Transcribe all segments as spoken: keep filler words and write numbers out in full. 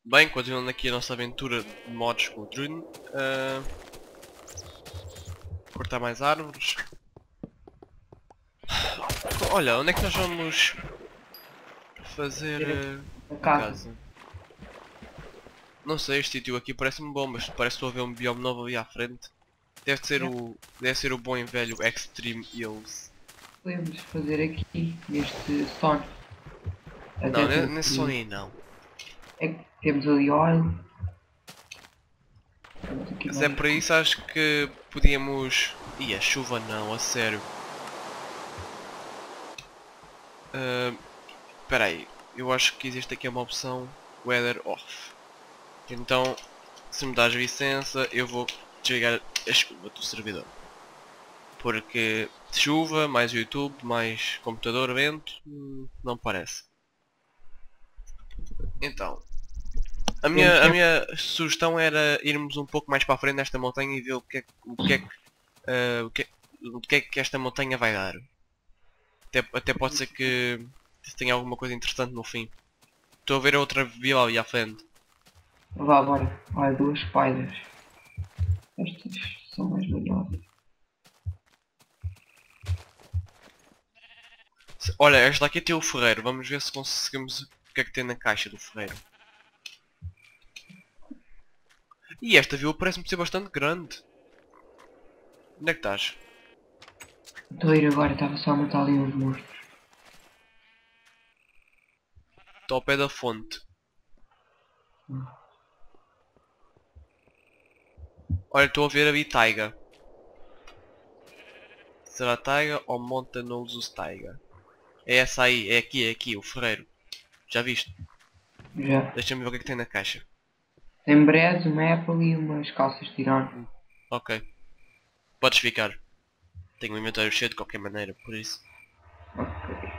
Bem, continuando aqui a nossa aventura de mods com o Drune. Uh, cortar mais árvores. Olha, onde é que nós vamos fazer uh, A a casa. casa? Não sei, este sítio aqui parece-me bom, mas parece que estou a ver um biome novo ali à frente. Deve ser o, deve ser o bom e velho Extreme Hills. Podemos fazer aqui, neste stone. Não, Até ne- porque nesse som aí não. é que temos ali óleo. Temos aqui Mas é várias para isso acho que podíamos... Ih, a chuva não, a sério. Uh, Espera aí, eu acho que existe aqui uma opção Weather Off. Então, se me dás licença, eu vou desligar a chuva do servidor. Porque chuva, mais YouTube, mais computador, vento, hum, não parece. Então, a temos minha, a sempre. minha sugestão era irmos um pouco mais para a frente nesta montanha e ver o que é, que- o que, é que, eh, o que, é- o que é que esta montanha vai dar. Até, até pode ser que tenha alguma coisa interessante no fim. Estou a ver a outra vila ali à frente. Vá, bora. Olha, duas spiders. Estas são mais valiosas. Se- Olha, esta aqui tem o ferreiro. Vamos ver se conseguimos o que é que tem na caixa do ferreiro. E esta vila parece-me ser bastante grande. Onde é que estás? Estou a ir agora, estava só a matar ali uns monstros. Estou ao pé da fonte. Olha, estou a ver ali taiga. Será taiga ou Montanousus taiga? É essa aí, é aqui, é aqui, o ferreiro. Já viste? Já. Deixa-me ver o que é que tem na caixa. Tem brés, uma apple e umas calças de tirano. Hum, ok. Podes ficar. Tenho o inventário cheio de qualquer maneira, por isso. Ok.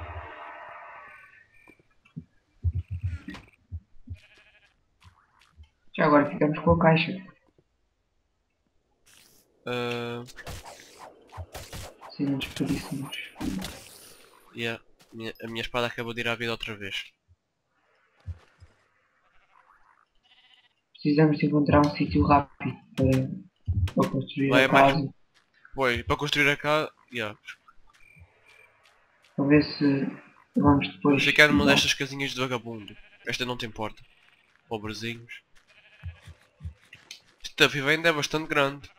Já agora ficamos com a caixa. Uh, Se não desperdiçamos. yeah. Minha- a minha espada acabou de ir à vida outra vez. Precisamos de encontrar um sítio rápido para, para construir Vai a é mais... casa. Pois, para construir a casa... Yeah. Para ver se vamos depois. Vamos ficar numa Bom, destas casinhas de vagabundo. Esta não te importa. Pobrezinhos. Esta vivenda é bastante grande.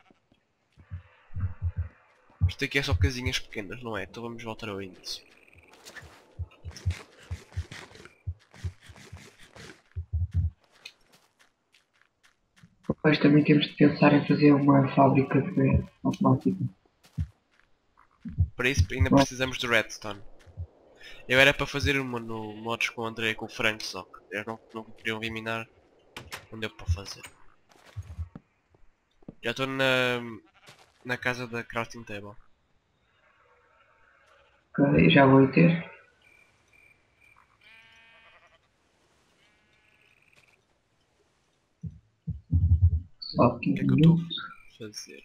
Isto aqui é só casinhas pequenas, não é? Então vamos voltar ao início. depois também temos de pensar em fazer uma fábrica de bread automática. Para isso ainda Bom, precisamos de redstone. Eu era para fazer uma no mods com o André e com o Frank, só que eles não, não queriam vir minar. Não deu para fazer. Já estou na, na casa da crafting table. ok, já vou ter. Só O aqui que é um que eu estou minuto. a fazer?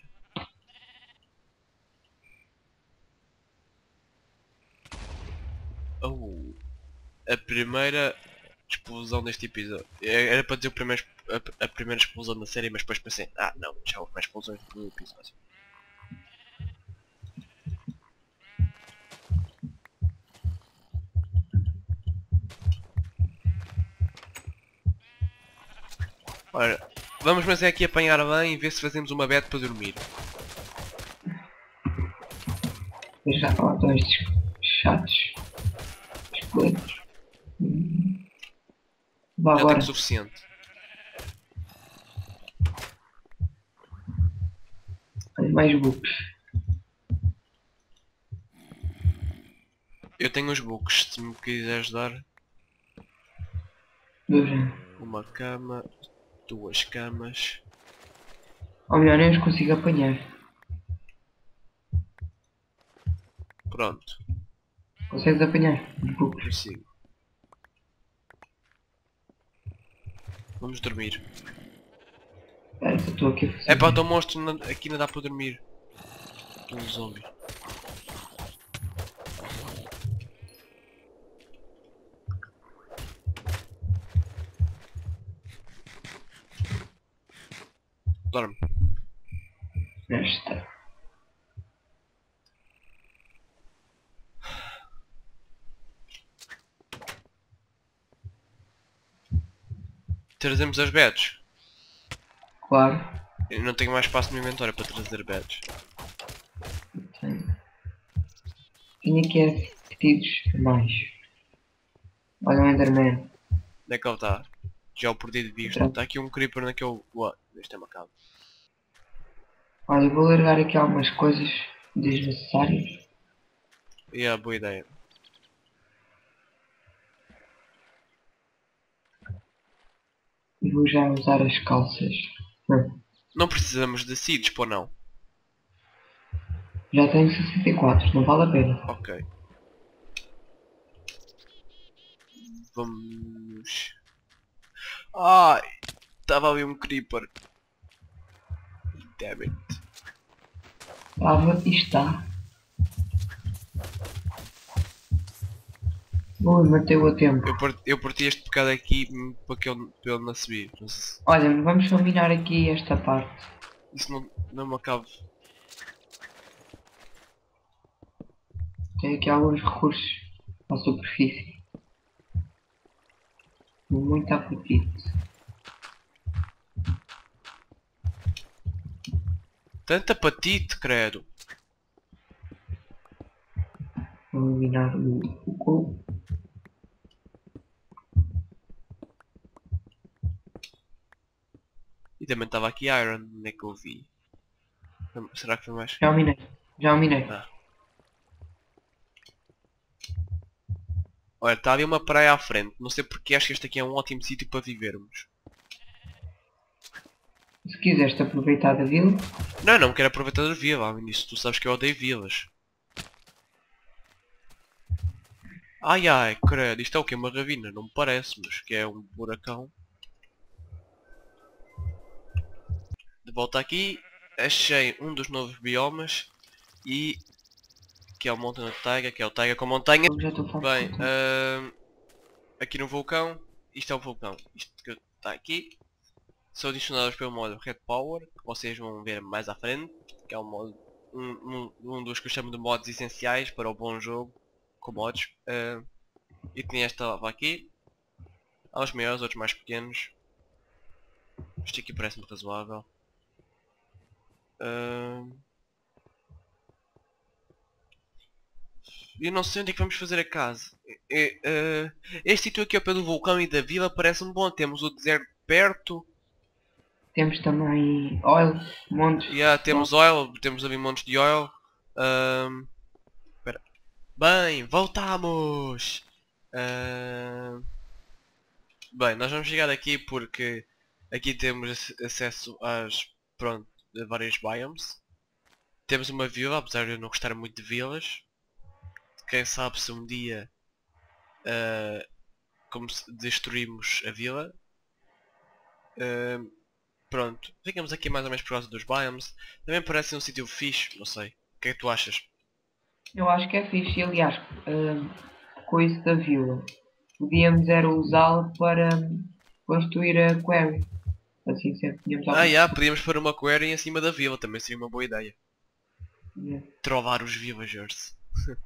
Oh, a primeira explosão deste episódio. Era para dizer o primeiro, a, a primeira explosão da série, mas depois pensei, ah não, já houve mais explosões no episódio. Ora, vamos mas é aqui apanhar bem e ver se fazemos uma bed para dormir. Eu já estão então estes chatos. Esqueletos. Hum, Vá Já tenho o agora. suficiente. Olha, mais books. Eu tenho os books, se me quiseres dar Dois anos. uma cama, duas camas. Ou melhor, nem os consigo apanhar. Pronto, Consegues apanhar? Os books. consigo. Vamos dormir. Espera, que eu estou aqui a fazer. É pá, o monstro não- aqui não dá para dormir. Estou um zombie. Dorme. Esta. Trazemos as beds. Claro. Eu não tenho mais espaço no inventário para trazer beds. Tenho. Tenho aqui é pedidos mais. Olha o Enderman. Onde é que ele está? Já o perdi de vista. Pronto. Está aqui um creeper naquele... What? Este é macabro. Olha, vou largar aqui algumas coisas desnecessárias. E yeah, boa ideia. E vou já usar as calças. Hum. Não precisamos de seeds, pô não. Já tenho sessenta e quatro, não vale a pena. Ok. Vamos... Ai! Estava ali um creeper. Damn it. Estava e está. Ui, matei-o a tempo. Eu, part, eu parti este bocado aqui para que ele, para ele não subir. Não sei se Olha, vamos só minar aqui esta parte. isso não, não me acaba. Tenho aqui alguns recursos à superfície. Muito apetite. Tanta apatite, credo. Vou eliminar o, o couro. E também estava aqui Iron, onde é que eu vi? Será que foi mais? Já o minei. Já o minei. Ah. Olha, está ali uma praia à frente. Não sei porque acho que este aqui é um ótimo sítio para vivermos. Se quiseres te aproveitar da vila, Não, não quero aproveitar da vila. Além disso, tu sabes que eu odeio vilas. Ai ai, credo. Isto é o quê? Uma ravina? Não me parece, mas que é um buracão. De volta aqui. Achei um dos novos biomas. E... que é o Mountain of Taiga, que é o Taiga com montanha. já estou farto. Bem, de contar. ahm, aqui no vulcão, isto é o vulcão, isto que está aqui, são adicionados pelo modo Red Power, que vocês vão ver mais à frente, que é um, modo, um, um, um dos que eu chamo de modos essenciais para o bom jogo, com mods, ah, e tem esta lava aqui, há os maiores, outros mais pequenos, este aqui parece-me razoável. Ah, Eu não sei onde é que vamos fazer a casa. É, é, este sítio aqui ao pé do vulcão e da vila parece-me bom. Temos o deserto perto. Temos também oil, montes. Yeah, temos oil, temos ali montes de oil. Ahm, espera. Bem, voltamos! Ahm, bem, nós vamos chegar aqui porque aqui temos ac- acesso às, pronto, a vários biomes. Temos uma vila, apesar de eu não gostar muito de vilas. Quem sabe se um dia uh, como se destruímos a vila. Uh, pronto, ficamos aqui mais ou menos por causa dos biomes. Também parece um sítio fixe, não sei. O que é que tu achas? Eu acho que é fixe. E, aliás, hum, com isso da vila, podíamos era usá-la para hum, construir a quarry. Assim sempre tínhamos Ah, alguma já, podíamos pôr uma quarry em cima da vila, também seria uma boa ideia. coisa. Trollar os villagers.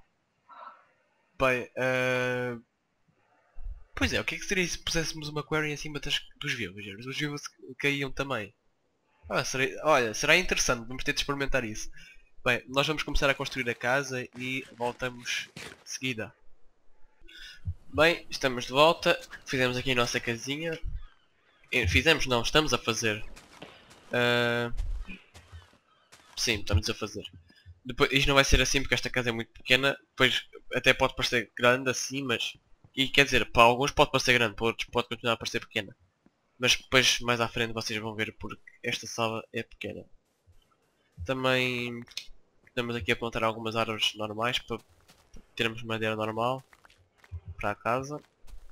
Bem, uh... pois é, o que é que seria se puséssemos uma quarry em cima das, dos villagers? Os villagers caíam também. Ah, seria... Olha, será interessante, vamos ter de experimentar isso. Bem, nós vamos começar a construir a casa e voltamos de seguida. Bem, estamos de volta, fizemos aqui a nossa casinha. Eh, Fizemos não, estamos a fazer. Ah, sim, estamos a fazer. Depois, isto não vai ser assim porque esta casa é muito pequena. Depois até pode parecer grande assim, mas... E quer dizer, para alguns pode parecer grande, para outros pode continuar a parecer pequena. Mas depois mais à frente vocês vão ver porque esta sala é pequena. Também estamos aqui a plantar algumas árvores normais para termos madeira normal para a casa.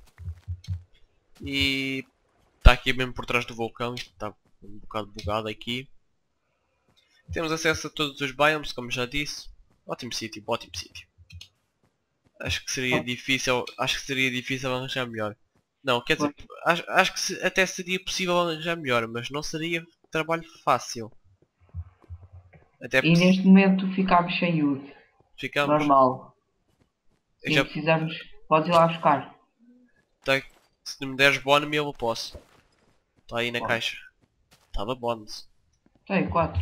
E está aqui mesmo por trás do vulcão, isto está um bocado bugado aqui. Temos acesso a todos os biomes, como já disse. Ótimo sítio, ótimo sítio. Acho que seria difícil, acho que seria difícil arranjar melhor. Não, quer dizer, acho, acho que se, até seria possível arranjar melhor, mas não seria trabalho fácil. Até E porque neste momento ficámos sem wood. ficamos. Normal. Eu Sim, já, precisamos. Podes ir lá buscar. tá, se me deres bónus eu posso. Está aí na Bom, caixa. Estava bónus. tem quatro.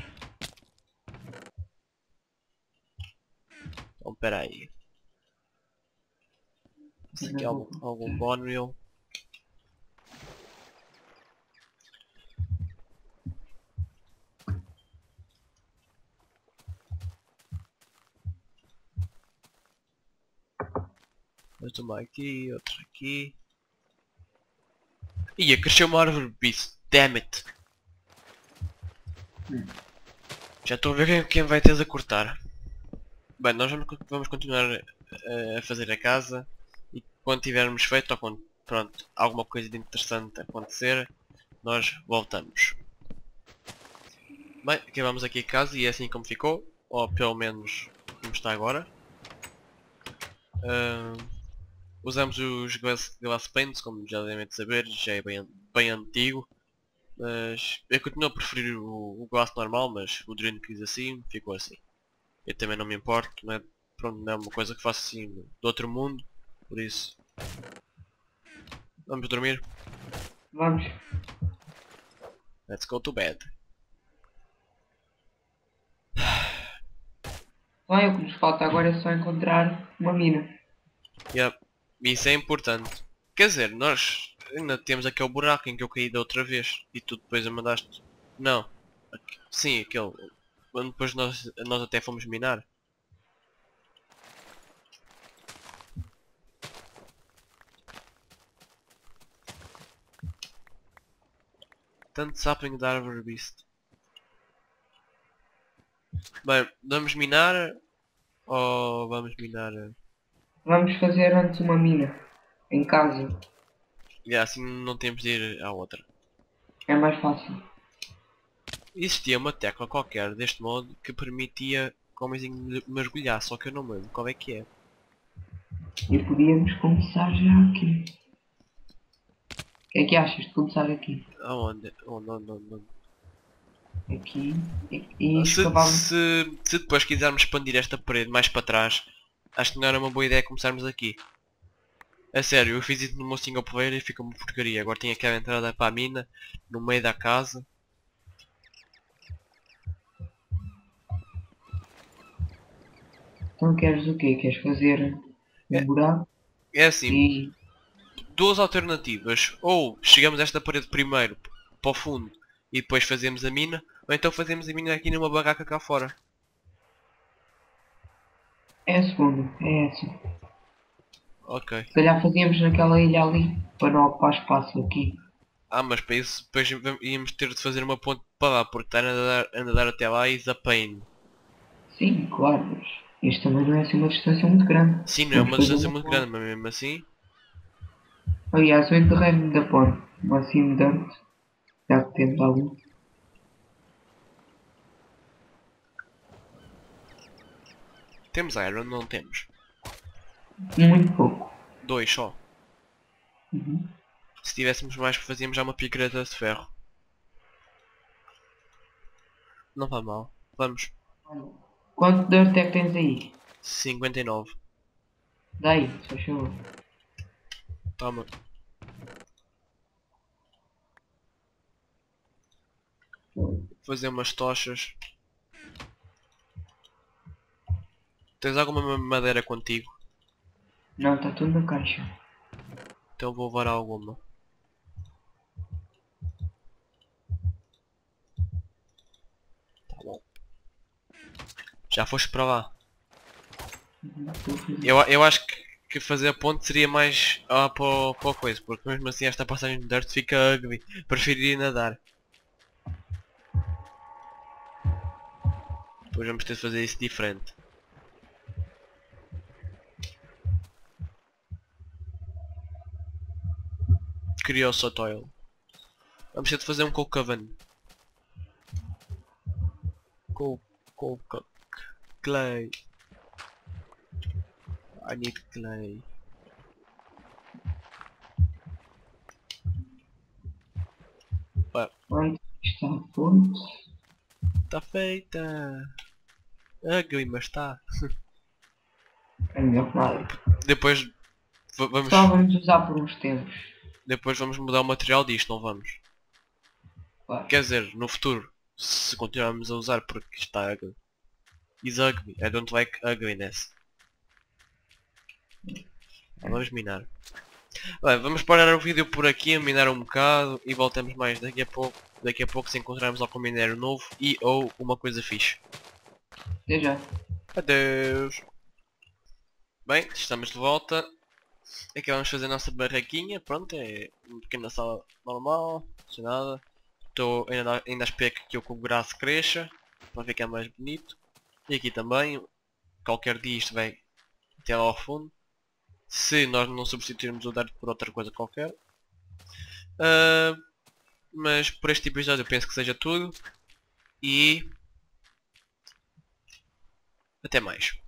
Então espera aí. Se aqui há Ainda algum, vou- algum bónus eu. Vou tomar aqui, outro aqui. Ia, cresceu uma árvore bicho. Damn it. Hum. Já estou a ver quem, quem vai ter de cortar. Bem, nós vamos, vamos continuar a, a fazer a casa. E quando tivermos feito, ou quando pronto, alguma coisa de interessante acontecer, nós voltamos. Bem, acabamos aqui a casa e é assim como ficou. Ou pelo menos como está agora. Ah, usamos os glass, glass paints, como já devem saber, já é bem, bem antigo. Mas eu continuo a preferir o, o glass normal, mas o Drino quis assim, ficou assim. Eu também não me importo, não é, pronto, não é uma coisa que faço assim do outro mundo, por isso. Vamos dormir. Vamos. Let's go to bed. Bem, o que nos falta agora é só encontrar uma mina. Yep. Isso é importante. Quer dizer, nós ainda temos aquele buraco em que eu caí da outra vez e tu depois a mandaste. Não. Aque- Sim, aquele. Quando depois nós, nós até fomos minar. Tanto sapling da árvore beast. Bem, vamos minar ou vamos minar? Vamos fazer antes uma mina. Em casa. E assim não temos de ir à outra. É mais fácil. Existia uma tecla qualquer deste modo que permitia que o homenzinho mergulhar, só que eu não me lembro qual é que é. E podíamos começar já aqui. O que é que achas de começar aqui? Aonde? Onde, onde, onde, onde? Aqui. E, e Se, escavamos. se, se depois quisermos expandir esta parede mais para trás, acho que não era uma boa ideia começarmos aqui. A sério, eu fiz isso no meu single player e fica uma porcaria. Agora tem aquela entrada para a mina, no meio da casa. Então queres o quê? Queres fazer um É, buraco é assim, e. duas alternativas. Ou chegamos a esta parede primeiro, para o fundo, e depois fazemos a mina. Ou então fazemos a mina aqui numa barraca cá fora. É a segunda. É essa. Ok. Se calhar fazíamos naquela ilha ali. Para não ocupar espaço aqui. Ah, mas para isso depois íamos ter de fazer uma ponte para lá, porque estar a nadar, a nadar até lá is a pain. Sim, claro. Mas isto também não é assim uma distância muito grande. Sim, não é Vamos uma fazer distância uma muito ponte. grande, mas mesmo assim. Aliás, eu enterrei-me da ponte. Assim, dirt. Já que temos algum. Temos iron, não temos. Muito pouco. Dois só. Uhum. Se tivéssemos mais fazíamos já uma picareta de ferro. Não vai mal. Vamos. Quanto dirt é que tens aí? cinquenta e nove. Daí, se faz favor. Toma. Fazer umas tochas. Tens alguma madeira contigo? Não, está tudo na caixa. Então vou levar alguma. Tá bom. Já foste para lá. Uhum, estou a fazer. Eu, eu acho que, que fazer a ponte seria mais ah, para, o- para a coisa, porque mesmo assim esta passagem de dirt fica ugly. Preferiria nadar. Depois vamos ter de fazer isso diferente. Criou só toil. Vamos ter de fazer um coal coven. Coal, coal, coal, clay. I need clay. But, Pronto, Está pronto. Está feita. Ugly, mas está. É melhor que nada. Depois va- vamos, Só vamos usar por uns tempos. depois vamos mudar o material disto, não vamos? Claro. Quer dizer, no futuro, se continuarmos a usar porque está ugly. Is ugly. I don't like ugliness. Ah, vamos minar. Bem, vamos parar o vídeo por aqui, minar um bocado e voltamos mais daqui a pouco. Daqui a pouco se encontrarmos algum minério novo e ou uma coisa fixe. Até já. Adeus! Bem, estamos de volta. Aqui vamos fazer a nossa barraquinha, pronto, é uma pequena sala normal, sem nada. Estou ainda, ainda a esperar que o braço cresça, para ficar mais bonito. E aqui também, qualquer dia isto vai até lá ao fundo. Se nós não substituirmos o dirt por outra coisa qualquer. Uh, mas por este episódio eu penso que seja tudo. E até mais.